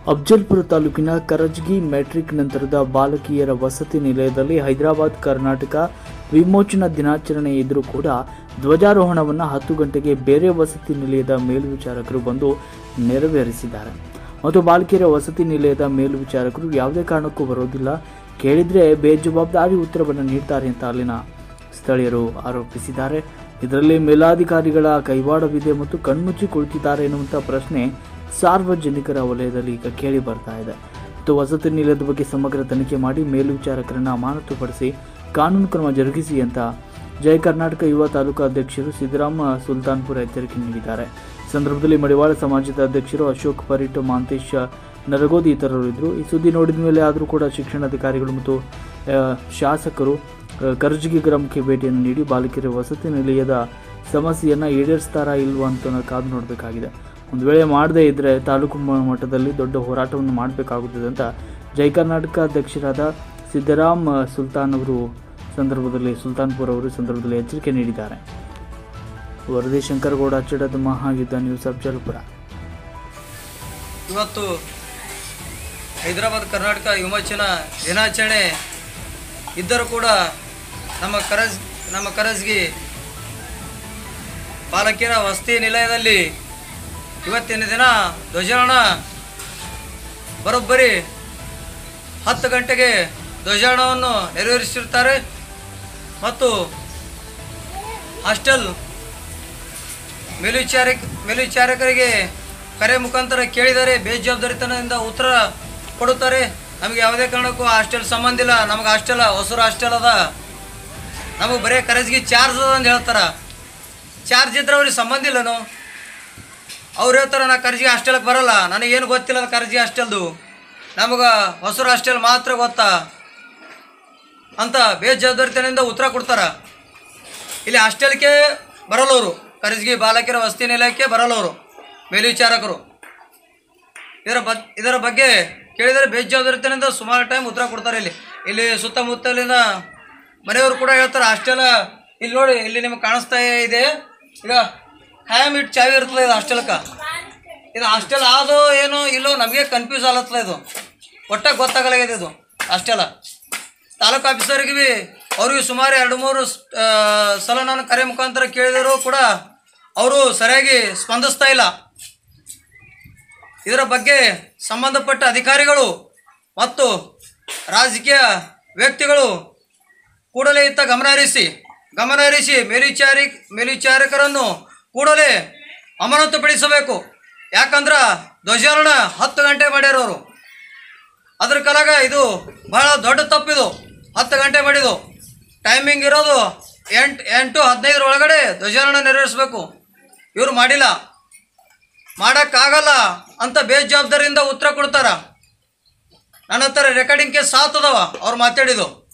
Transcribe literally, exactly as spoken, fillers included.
ಅಫ್ಜಲ್ಪುರ ತಾಲೂಕಿನ ಕರಜಗಿ ಮೆಟ್ರಿಕ್ ನಂತರದ ಬಾಲಕಿಯರ ವಸತಿ ನಿಲಯದಲ್ಲಿ ಹೈದರಾಬಾದ್ ಕರ್ನಾಟಕ ವಿಮೋಚನಾ ದಿನಾಚರಣೆ ಇದ್ರೂ ಕೂಡ ಧ್ವಜಾರೋಹಣವನ್ನು ಹತ್ತು ಗಂಟೆಗೆ ಬೇರೆ ವಸತಿ ನಿಲಯದ ಮೇಲ್ವಿಚಾರಕರು ಬಂದು ನೆರವೇರಿಸಿದ್ದಾರೆ ಮತ್ತು ಬಾಲಕಿಯರ ವಸತಿ ನಿಲಯದ ಮೇಲ್ವಿಚಾರಕರು ಯಾವುದೇ ಕಾರಣಕ್ಕೂ ಬರೋದಿಲ್ಲ, ಕೇಳಿದ್ರೆ ಬೇಜವಾಬ್ದಾರಿ ಉತ್ತರವನ್ನು ನೀಡ್ತಾರೆ ಅಂತ ಅಲ್ಲಿನ ಸ್ಥಳೀಯರು ಆರೋಪಿಸಿದ್ದಾರೆ. ಇದರಲ್ಲಿ ಮೇಲಾಧಿಕಾರಿಗಳ ಕೈವಾಡವಿದೆ ಮತ್ತು ಕಣ್ಮುಚ್ಚಿ ಕುಳಿತಿದ್ದಾರೆ ಎನ್ನುವಂಥ ಪ್ರಶ್ನೆ ಸಾರ್ವಜನಿಕರ ವಲಯದಲ್ಲಿ ಈಗ ಕೇಳಿ ಬರ್ತಾ ಇದೆ. ಮತ್ತು ವಸತಿ ನಿಲಯದ ಬಗ್ಗೆ ಸಮಗ್ರ ತನಿಖೆ ಮಾಡಿ ಮೇಲ್ವಿಚಾರಕರನ್ನು ಅಮಾನತುಪಡಿಸಿ ಕಾನೂನು ಕ್ರಮ ಜರುಗಿಸಿ ಅಂತ ಜಯ ಕರ್ನಾಟಕ ಯುವ ತಾಲೂಕು ಅಧ್ಯಕ್ಷರು ಸಿದ್ದರಾಮ ಸುಲ್ತಾನ್ಪುರ ಎಚ್ಚರಿಕೆ ನೀಡಿದ್ದಾರೆ. ಸಂದರ್ಭದಲ್ಲಿ ಮಡಿವಾಳ ಸಮಾಜದ ಅಧ್ಯಕ್ಷರು ಅಶೋಕ್ ಪರಿಟ್, ಮಾಂತೇಶ್ ನರಗೋದಿ ಇತರರು ಇದ್ದರು. ಈ ಸುದ್ದಿ ನೋಡಿದ ಮೇಲೆ ಆದರೂ ಕೂಡ ಶಿಕ್ಷಣಾಧಿಕಾರಿಗಳು ಮತ್ತು ಶಾಸಕರು ಕರಜಗಿ ಗ್ರಾಮಕ್ಕೆ ಭೇಟಿಯನ್ನು ನೀಡಿ ಬಾಲಕಿಯರ ವಸತಿ ನಿಲಯದ ಸಮಸ್ಯೆಯನ್ನು ಈಡೇರಿಸ್ತಾರಾ ಇಲ್ವಾ ಅಂತ ಕಾದು ನೋಡಬೇಕಾಗಿದೆ. ಒಂದು ವೇಳೆ ಮಾಡದೇ ಇದ್ದರೆ ತಾಲೂಕು ಮಟ್ಟದಲ್ಲಿ ದೊಡ್ಡ ಹೋರಾಟವನ್ನು ಮಾಡಬೇಕಾಗುತ್ತದೆ ಅಂತ ಜಯ ಕರ್ನಾಟಕ ಅಧ್ಯಕ್ಷರಾದ ಸಿದ್ದರಾಮ್ ಸುಲ್ತಾನ್ ಅವರು ಸಂದರ್ಭದಲ್ಲಿ ಸುಲ್ತಾನ್ಪುರ ಅವರು ಸಂದರ್ಭದಲ್ಲಿ ಎಚ್ಚರಿಕೆ ನೀಡಿದ್ದಾರೆ. ವರದಿ ಶಂಕರಗೌಡ, ಅಚ್ಚಡದ ಮಹಾಯುದ್ಧ ನ್ಯೂಸ್ ಅಫ್ಜಲ್ಪುರ. ಇವತ್ತು ಹೈದರಾಬಾದ್ ಕರ್ನಾಟಕ ವಿಮೋಚನಾ ದಿನಾಚರಣೆ ಇದ್ದರೂ ಕೂಡ ನಮ್ಮ ಕರಜ್ ನಮ್ಮ ಕರಜಗಿ ಬಾಲಕಿಯರ ವಸತಿ ನಿಲಯದಲ್ಲಿ ಇವತ್ತಿನ ದಿನ ಧ್ವಜಾರೋಹಣ ಬರೋಬ್ಬರಿ ಹತ್ತು ಗಂಟೆಗೆ ಧ್ವಜಾರೋಹಣವನ್ನು ನೆರವೇರಿಸಿರುತ್ತಾರೆ ಮತ್ತು ಹಾಸ್ಟೆಲ್ ಮೇಲ್ವಿಚಾರಕ ಮೇಲ್ವಿಚಾರಕರಿಗೆ ಕರೆ ಮುಖಾಂತರ ಕೇಳಿದರೆ ಬೇಜವಾಬ್ದಾರಿತನದಿಂದ ಉತ್ತರ ಕೊಡುತ್ತಾರೆ. ನಮಗೆ ಯಾವುದೇ ಕಾರಣಕ್ಕೂ ಹಾಸ್ಟೆಲ್ ಸಂಬಂಧ ಇಲ್ಲ, ನಮಗೆ ಹಾಸ್ಟೆಲ್ ಹೊಸೂರು ಹಾಸ್ಟೆಲ್ ಅದ, ನಮಗೆ ಬರೀ ಕರಜಗಿ ಚಾರ್ಜ್ ಅದ ಅಂತ ಹೇಳ್ತಾರೆ. ಚಾರ್ಜ್ ಇದ್ರೆ ಅವ್ರಿಗೆ ಸಂಬಂಧ ಇಲ್ಲನು. ಅವ್ರು ಹೇಳ್ತಾರೆ ನಾ ಕರಜಗಿ ಹಾಸ್ಟೆಲ್ಗೆ ಬರೋಲ್ಲ, ನನಗೇನು ಗೊತ್ತಿಲ್ಲ ಅದು ಕರಜಗಿ ಹಾಸ್ಟೆಲ್ದು, ನಮಗೆ ಹೊಸೂರು ಹಾಸ್ಟೆಲ್ ಮಾತ್ರ ಗೊತ್ತಾ ಅಂತ ಬೇಜವಾಬ್ದಾರಿತನದಿಂದ ಉತ್ತರ ಕೊಡ್ತಾರೆ. ಇಲ್ಲಿ ಹಾಸ್ಟೆಲ್ಗೆ ಬರಲ್ಲವರು, ಕರಜಗಿ ಬಾಲಕಿಯರ ವಸತಿ ನಿಲಯಕ್ಕೆ ಬರಲ್ಲವರು ಮೇಲ್ವಿಚಾರಕರು. ಇದರ ಬಗ್ ಇದರ ಬಗ್ಗೆ ಕೇಳಿದರೆ ಬೇಜವಾಬ್ದಾರಿತನದಿಂದ ಸುಮಾರು ಟೈಮ್ ಉತ್ತರ ಕೊಡ್ತಾರೆ. ಇಲ್ಲಿ ಇಲ್ಲಿ ಸುತ್ತಮುತ್ತಲಿನ ಮನೆಯವರು ಕೂಡ ಹೇಳ್ತಾರೆ ಹಾಸ್ಟೆಲ್ ಇಲ್ಲಿ ನೋಡಿ, ಇಲ್ಲಿ ನಿಮಗೆ ಕಾಣಿಸ್ತಾ ಇದೆ, ಈಗ ಹ್ಯಾಮ್ ಇಟ್ಟು ಚಾವಿ ಇರ್ತದೆ ಇದು ಹಾಸ್ಟೆಲ್ಗೆ. ಇದು ಹಾಸ್ಟೆಲ್ ಆದೋ ಏನೋ ಇಲ್ಲೋ ನಮಗೆ ಕನ್ಫ್ಯೂಸ್ ಆಗತ್ತದ, ಇದು ಒಟ್ಟಾಗಿ ಗೊತ್ತಾಗಲಾಗಿದೆ. ಇದು ಹಾಸ್ಟೆಲ ತಾಲೂಕು ಆಫೀಸರ್ಗೆ ಭೀ ಅವ್ರಿಗೆ ಸುಮಾರು ಎರಡು ಮೂರು ಸಲ ನಾನು ಕರೆ ಮುಖಾಂತರ ಕೇಳಿದರೂ ಕೂಡ ಅವರು ಸರಿಯಾಗಿ ಸ್ಪಂದಿಸ್ತಾ ಇಲ್ಲ. ಇದರ ಬಗ್ಗೆ ಸಂಬಂಧಪಟ್ಟ ಅಧಿಕಾರಿಗಳು ಮತ್ತು ರಾಜಕೀಯ ವ್ಯಕ್ತಿಗಳು ಕೂಡಲೇ ಇತ್ತ ಗಮನ ಹರಿಸಿ ಗಮನ ಹರಿಸಿ ಮೇಲ್ವಿಚಾರಿ ಮೇಲ್ವಿಚಾರಕರನ್ನು ಕೂಡಲೇ ಅಮಾನತುಪಡಿಸಬೇಕು. ಯಾಕಂದ್ರೆ ಧ್ವಜಾರೋಹಣ ಹತ್ತು ಗಂಟೆ ಮಾಡ್ಯಾರವರು. ಅದ್ರ ಕಾಲಾಗ ಇದು ಬಹಳ ದೊಡ್ಡ ತಪ್ಪಿದು. ಹತ್ತು ಗಂಟೆ ಮಾಡಿದ್ದು ಟೈಮಿಂಗ್ ಇರೋದು ಎಂಟು ಎಂಟು ಹದಿನೈದರ ಒಳಗಡೆ ಧ್ವಜಾರೋಹಣ ನೆರವೇರಿಸಬೇಕು. ಇವರು ಮಾಡಿಲ್ಲ, ಮಾಡೋಕ್ಕಾಗಲ್ಲ ಅಂತ ಬೇಜವಾಬ್ದಾರಿಯಿಂದ ಉತ್ತರ ಕೊಡ್ತಾರ. ನನ್ನ ಹತ್ರ ರೆಕಾರ್ಡಿಂಗ್ ಕೇಸ್ ಸಾತ್ ಅದಾವ ಅವ್ರು ಮಾತಾಡಿದ್ದು.